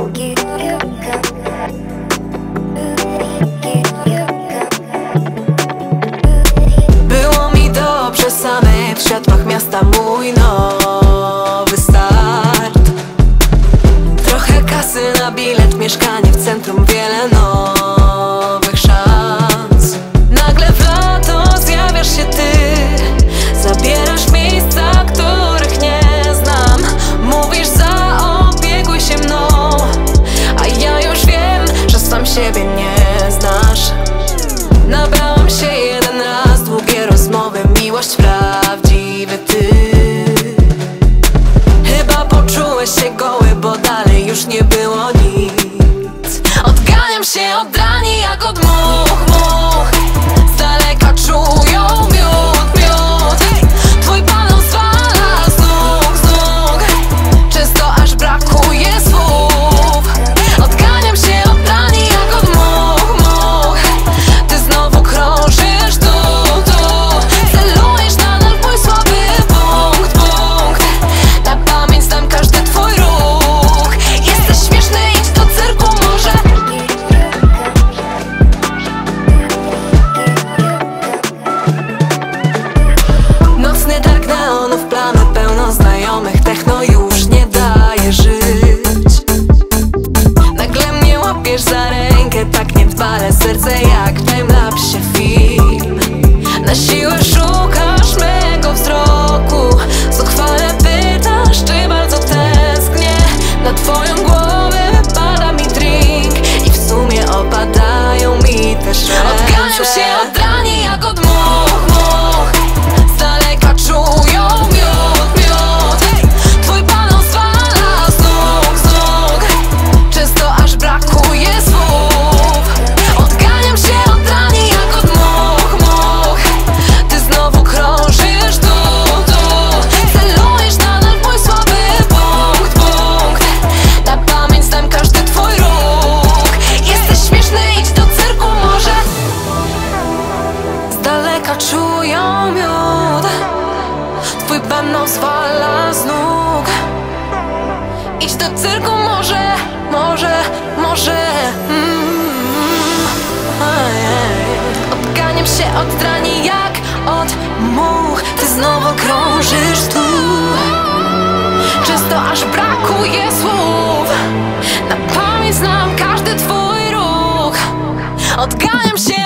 Było mi dobrze samej w światłach miasta, mój nowy start. Trochę kasy na bilet, mieszkanie w centrum, wiele nowych szans. Nagle w lato zjawiasz się ty, zabierasz miejsca, których nie znam. Mówisz, zaopiekuj się mną, a ja już wiem, że sam siebie nie znasz. Nabrałam się jeden raz, długie rozmowy, miłość, prawdziwy ty. Chyba poczułeś się goły, bo dalej już nie było nic. Odganiam się od rani jak od much, much. Z daleka czują miód, miód. Twój balon zwala z nóg, z nóg. Często aż brakuje słów. Odganiam się od rani jak od much, much. Ty znowu krążysz tu, tu. Celujesz nadal w mój słaby punkt, punkt. Na pamięć znam każdy twój ruch. Jesteś śmieszny, idź do cyrku może. Nocny targ neonów, plamy pełno znajomych. Techno już nie daje żyć. Nagle mnie łapiesz za rękę, tak niedbale, serce jak w timelapsie film. Na siłę szukasz mego wzroku, zuchwale pytasz, czy bardzo tęsknię. Na twoją głowę pada mi drink i w sumie opadają mi też ręce. Odganiam się od rani jak od much, much. Z daleka czują miód, miód. Twój balon zwala z nóg, z nóg. Często aż brakuje słów. Odganiam się od rani jak od much, much. Ty znowu krążysz tu, tu. Celujesz nadal w mój słaby punkt, punkt. Na pamięć znam każdy twój ruch. Jesteś śmieszny, idź do cyrku może. Z daleka czują miód. Twój będą zwala z nóg. Idź do cyrku może, może, może. Odganiam się od rani jak od much. Ty znowu krążysz tu. Często aż brakuje słów. Na pamięć znam każdy twój ruch. Odganiam się